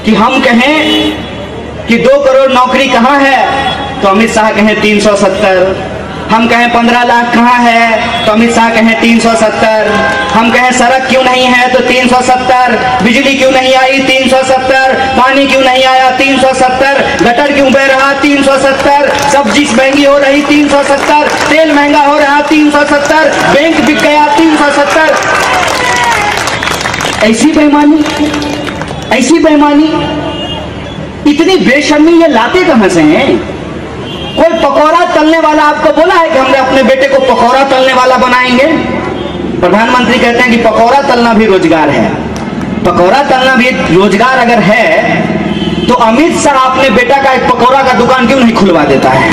कि हम कहें कि 2 करोड़ नौकरी कहाँ है, तो अमित शाह कहें 370। हम कहें 15 लाख कहाँ है, तो अमित शाह कहें 370। हम कहें सड़क क्यों नहीं है, तो 370। बिजली क्यों नहीं आई, 370। पानी क्यों नहीं आया, 370। गटर क्यों बह रहा, 370। सब्जी महंगी हो रही, 370। तेल महंगा हो रहा, 370। बैंक बिक गया, 370। ऐसी बेईमानी, ऐसी बेईमानी, इतनी बेशर्मी ये लाते कहां से हैं? कोई पकौड़ा तलने वाला आपको बोला है कि हमने अपने बेटे को पकौड़ा तलने वाला बनाएंगे? प्रधानमंत्री कहते हैं कि पकौड़ा तलना भी रोजगार है। पकौड़ा तलना भी रोजगार अगर है तो अमित शाह अपने बेटा का एक पकौड़ा का दुकान क्यों नहीं खुलवा देता है?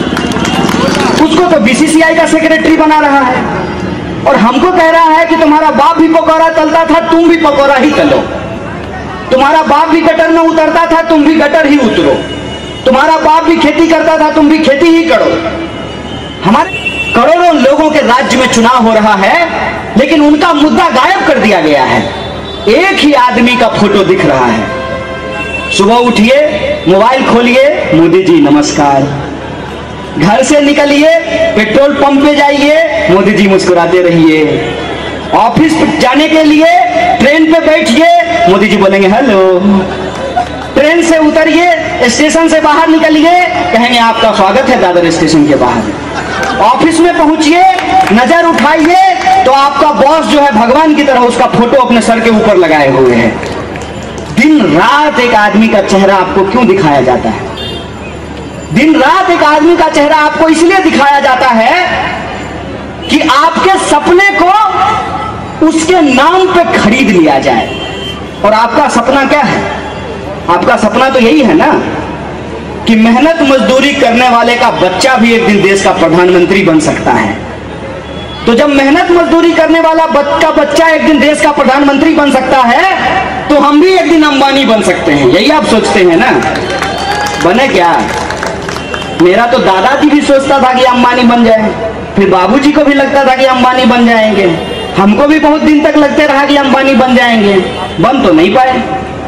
उसको तो बीसीसीआई का सेक्रेटरी बना रहा है और हमको कह रहा है कि तुम्हारा बाप भी पकौड़ा तलता था, तुम भी पकौड़ा ही तलो। तुम्हारा बाप भी गटर में उतरता था, तुम भी गटर ही उतरो। तुम्हारा बाप भी खेती करता था, तुम भी खेती ही करो। हमारे करोड़ों लोगों के राज्य में चुनाव हो रहा है, लेकिन उनका मुद्दा गायब कर दिया गया है। एक ही आदमी का फोटो दिख रहा है। सुबह उठिए, मोबाइल खोलिए, मोदी जी नमस्कार। घर से निकलिए, पेट्रोल पंप पे जाइए, मोदी जी मुस्कुराते रहिए। ऑफिस जाने के लिए ट्रेन पे बैठिए, मोदी जी बोलेंगे हेलो। ट्रेन से उतरिए, स्टेशन से बाहर निकलिए, कहेंगे आपका स्वागत है दादर स्टेशन के बाहर। ऑफिस में पहुंचिए, नजर उठाइए तो आपका बॉस जो है भगवान की तरह उसका फोटो अपने सर के ऊपर लगाए हुए है। दिन रात एक आदमी का चेहरा आपको क्यों दिखाया जाता है? दिन रात एक आदमी का चेहरा आपको इसलिए दिखाया जाता है कि आपके सपने को उसके नाम पे खरीद लिया जाए। और आपका सपना क्या है? आपका सपना तो यही है ना कि मेहनत मजदूरी करने वाले का बच्चा भी एक दिन देश का प्रधानमंत्री बन सकता है। तो जब मेहनत मजदूरी करने वाला बच्चा एक दिन देश का प्रधानमंत्री बन सकता है, तो हम भी एक दिन अंबानी बन सकते हैं। यही आप सोचते हैं ना? बने क्या? मेरा तो दादाजी भी सोचता था कि अंबानी बन जाए, फिर बाबूजी को भी लगता था कि अंबानी बन जाएंगे, हमको भी बहुत दिन तक लगते रहा कि अंबानी बन जाएंगे, बन तो नहीं पाए।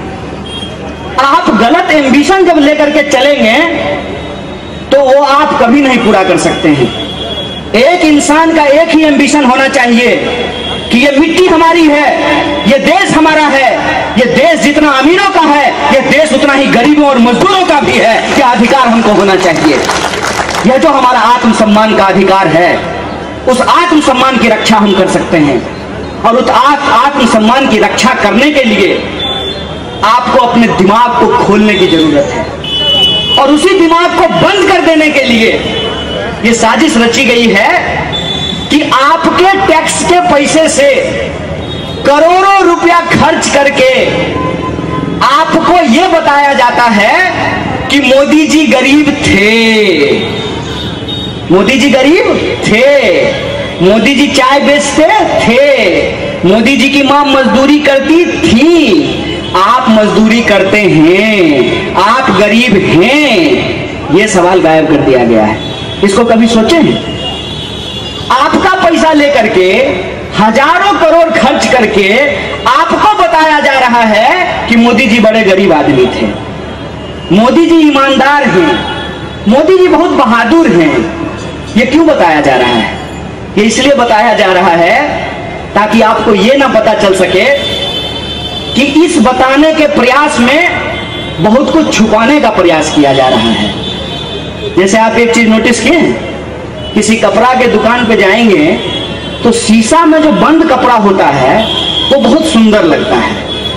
आप गलत एम्बिशन जब लेकर के चलेंगे तो वो आप कभी नहीं पूरा कर सकते हैं। एक इंसान का एक ही एम्बिशन होना चाहिए कि ये मिट्टी हमारी है, ये देश हमारा है, ये देश जितना अमीरों का है, ये देश उतना ही गरीबों और मजदूरों का भी है। क्या अधिकार हमको होना चाहिए? यह जो हमारा आत्मसम्मान का अधिकार है, उस आत्मसम्मान की रक्षा हम कर सकते हैं। और उस आत्मसम्मान की रक्षा करने के लिए आपको अपने दिमाग को खोलने की जरूरत है। और उसी दिमाग को बंद कर देने के लिए ये साजिश रची गई है कि आपके टैक्स के पैसे से करोड़ों रुपया खर्च करके आपको ये बताया जाता है कि मोदी जी गरीब थे, मोदी जी गरीब थे, मोदी जी चाय बेचते थे, मोदी जी की मां मजदूरी करती थी, आप मजदूरी करते हैं, आप गरीब हैं। ये सवाल गायब कर दिया गया है। इसको कभी सोचे हैं? आपका पैसा लेकर के हजारों करोड़ खर्च करके आपको बताया जा रहा है कि मोदी जी बड़े गरीब आदमी थे, मोदी जी ईमानदार हैं, मोदी जी बहुत बहादुर हैं। ये क्यों बताया जा रहा है? ये इसलिए बताया जा रहा है ताकि आपको ये ना पता चल सके कि इस बताने के प्रयास में बहुत कुछ छुपाने का प्रयास किया जा रहा है। जैसे आप एक चीज नोटिस किए हैं, किसी कपड़ा के दुकान पे जाएंगे तो शीशा में जो बंद कपड़ा होता है वो बहुत सुंदर लगता है,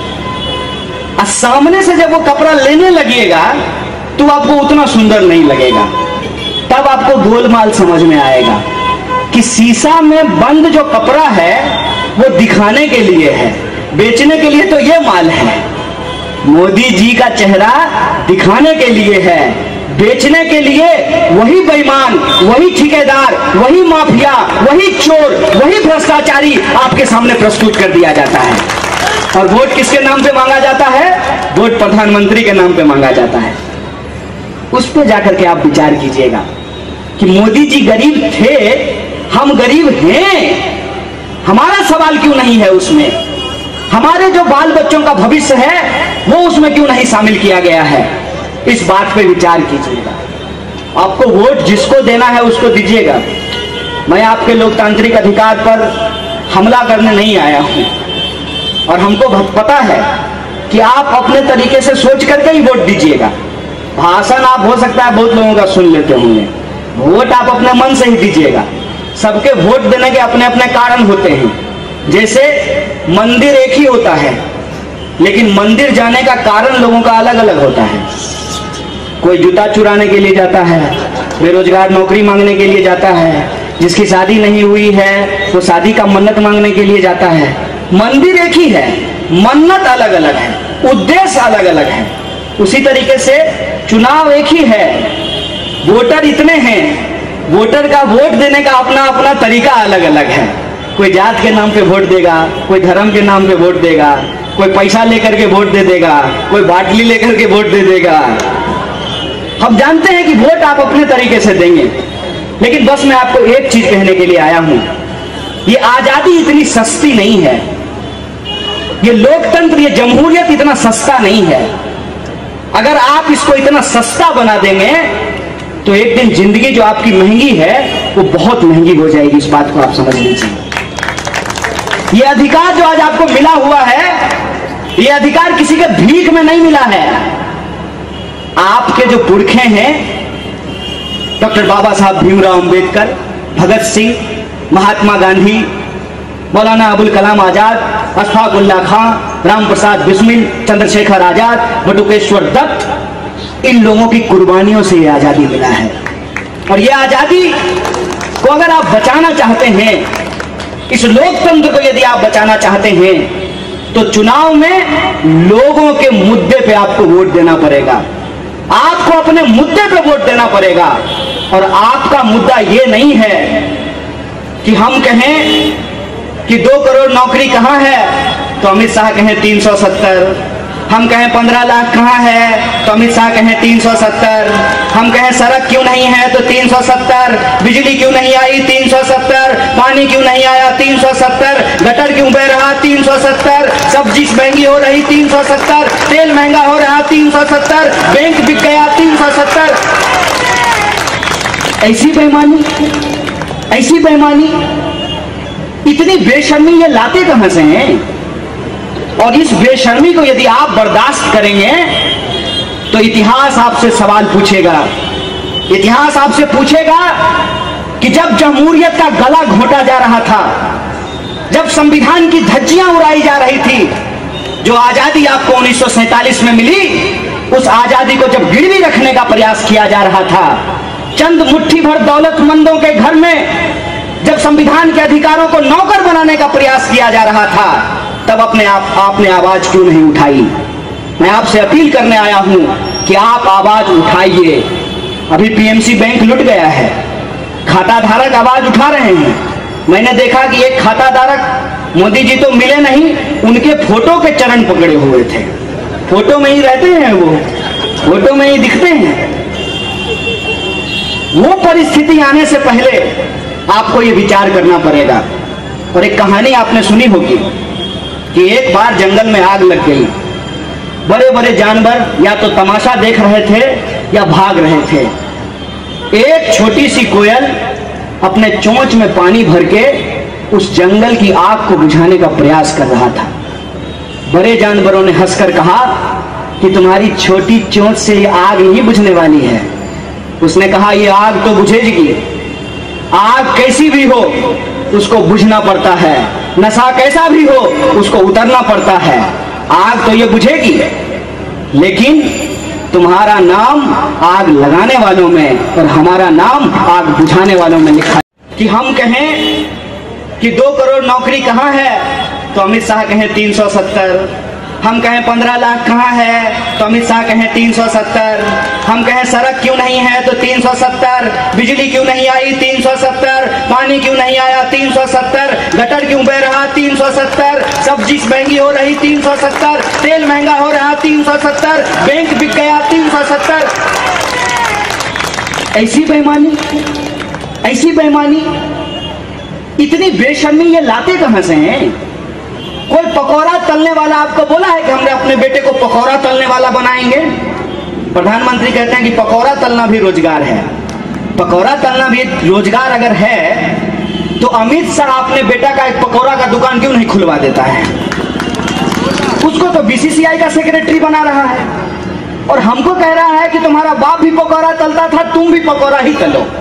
और सामने से जब वो कपड़ा लेने लगिएगा तो आपको उतना सुंदर नहीं लगेगा। तब आपको गोलमाल समझ में आएगा कि शीशा में बंद जो कपड़ा है वो दिखाने के लिए है, बेचने के लिए तो ये माल है। मोदी जी का चेहरा दिखाने के लिए है, बेचने के लिए वही बेईमान, वही ठेकेदार, वही माफिया, वही चोर, वही भ्रष्टाचारी आपके सामने प्रस्तुत कर दिया जाता है। और वोट किसके नाम पे मांगा जाता है? वोट प्रधानमंत्री के नाम पे मांगा जाता है। उस पे जाकर के आप विचार कीजिएगा कि मोदी जी गरीब थे, हम गरीब हैं, हमारा सवाल क्यों नहीं है उसमें? हमारे जो बाल बच्चों का भविष्य है वो उसमें क्यों नहीं शामिल किया गया है? इस बात पे विचार कीजिएगा। आपको वोट जिसको देना है उसको दीजिएगा। मैं आपके लोकतांत्रिक अधिकार पर हमला करने नहीं आया हूं, और हमको पता है कि आप अपने तरीके से सोच करके ही वोट दीजिएगा। भाषण आप हो सकता है बहुत लोगों का सुन लेते होंगे, वोट आप अपने मन से ही दीजिएगा। सबके वोट देने के अपने अपने कारण होते हैं। जैसे मंदिर एक ही होता है, लेकिन मंदिर जाने का कारण लोगों का अलग अलग होता है। कोई जूता चुराने के लिए जाता है, बेरोजगार नौकरी मांगने के लिए जाता है, जिसकी शादी नहीं हुई है वो शादी का मन्नत मांगने के लिए जाता है। मंदिर एक ही है, मन्नत अलग अलग है, उद्देश्य अलग अलग है। उसी तरीके से चुनाव एक ही है, वोटर इतने हैं, वोटर का वोट देने का अपना अपना तरीका अलग अलग है। कोई जात के नाम पे वोट देगा, कोई धर्म के नाम पे वोट देगा, कोई पैसा लेकर के वोट दे देगा, कोई बाटली लेकर के वोट दे देगा। हम जानते हैं कि वोट आप अपने तरीके से देंगे, लेकिन बस मैं आपको एक चीज कहने के लिए आया हूं, ये आजादी इतनी सस्ती नहीं है, ये लोकतंत्र, ये जमहूरियत इतना सस्ता नहीं है। अगर आप इसको इतना सस्ता बना देंगे तो एक दिन जिंदगी जो आपकी महंगी है वो बहुत महंगी हो जाएगी। इस बात को आप समझ लीजिए। ये अधिकार जो आज आपको मिला हुआ है, ये अधिकार किसी के भीख में नहीं मिला है। आपके जो पुरखे हैं, डॉक्टर बाबा साहब भीमराव अंबेडकर, भगत सिंह, महात्मा गांधी, मौलाना अबुल कलाम आजाद, अशफाक उल्लाह खां, राम प्रसाद बिस्मिल, चंद्रशेखर आजाद, बटुकेश्वर दत्त, इन लोगों की कुर्बानियों से यह आजादी मिला है। और यह आजादी को अगर आप बचाना चाहते हैं, इस लोकतंत्र को यदि आप बचाना चाहते हैं, तो चुनाव में लोगों के मुद्दे पे आपको वोट देना पड़ेगा। आपको अपने मुद्दे पे वोट देना पड़ेगा। और आपका मुद्दा ये नहीं है कि हम कहें कि 2 करोड़ नौकरी कहां है तो अमित शाह कहें 370, हम कहें 15 लाख कहां है तो अमित शाह कहें 370, हम कहें सड़क क्यों नहीं है तो 370, बिजली क्यों नहीं आई 370, पानी क्यों नहीं आया 370, गटर क्यों बह रहा 370, सब्जी महंगी हो रही 370, तेल महंगा हो रहा 370, बैंक बिक गया 370। ऐसी बेईमानी, इतनी बेशर्मी ये लाते कहां से हैं? और इस बेशर्मी को यदि आप बर्दाश्त करेंगे तो इतिहास आपसे सवाल पूछेगा। इतिहास आपसे पूछेगा कि जब जमहूरियत का गला घोटा जा रहा था, जब संविधान की धज्जियां उड़ाई जा रही थी, जो आजादी आपको 1947 में मिली, उस आजादी को जब गिरवी रखने का प्रयास किया जा रहा था, चंद मुट्ठी भर दौलतमंदों के घर में जब संविधान के अधिकारों को नौकर बनाने का प्रयास किया जा रहा था, तब आपने आवाज क्यों नहीं उठाई? मैं आपसे अपील करने आया हूं कि आप आवाज उठाइए। अभी पीएमसी बैंक लुट गया है, खाता धारक आवाज उठा रहे हैं। मैंने देखा कि एक खाता धारक, मोदी जी तो मिले नहीं, उनके फोटो के चरण पकड़े हुए थे। फोटो में ही रहते हैं, वो फोटो में ही दिखते हैं। वो परिस्थिति आने से पहले आपको ये विचार करना पड़ेगा। और एक कहानी आपने सुनी होगी कि एक बार जंगल में आग लग गई। बड़े बड़े जानवर या तो तमाशा देख रहे थे या भाग रहे थे। एक छोटी सी कोयल अपने चोंच में पानी भर के उस जंगल की आग को बुझाने का प्रयास कर रहा था। बड़े जानवरों ने हंसकर कहा कि तुम्हारी छोटी चोंच से ये आग नहीं बुझने वाली है। उसने कहा ये आग तो बुझेगी, आग कैसी भी हो उसको बुझना पड़ता है, नशा कैसा भी हो उसको उतरना पड़ता है। आग तो ये बुझेगी, लेकिन तुम्हारा नाम आग लगाने वालों में और हमारा नाम आग बुझाने वालों में लिखा है। कि हम कहें कि 2 करोड़ नौकरी कहां है तो अमित शाह कहें 370, हम कहें 15 लाख कहां है तो अमित शाह कहें 370, हम कहें सड़क क्यों नहीं है तो 370, बिजली क्यों नहीं आई 370, पानी क्यों नहीं आया 370, गटर क्यों बह रहा 370, सब्जी महंगी हो रही 370, तेल महंगा हो रहा 370, बैंक बिक गया 370। ऐसी बेईमानी, इतनी बेशर्मी ये लाते कहां से हैं? कोई पकौड़ा तलने वाला आपको बोला है कि हमने अपने बेटे को पकौड़ा तलने वाला बनाएंगे? प्रधानमंत्री कहते हैं कि पकौड़ा तलना भी रोजगार है। पकौड़ा तलना भी रोजगार अगर है तो अमित शाह अपने बेटा का एक पकौड़ा का दुकान क्यों नहीं खुलवा देता है? उसको तो बीसीसीआई का सेक्रेटरी बना रहा है और हमको कह रहा है कि तुम्हारा बाप भी पकौड़ा तलता था, तुम भी पकौड़ा ही तलो।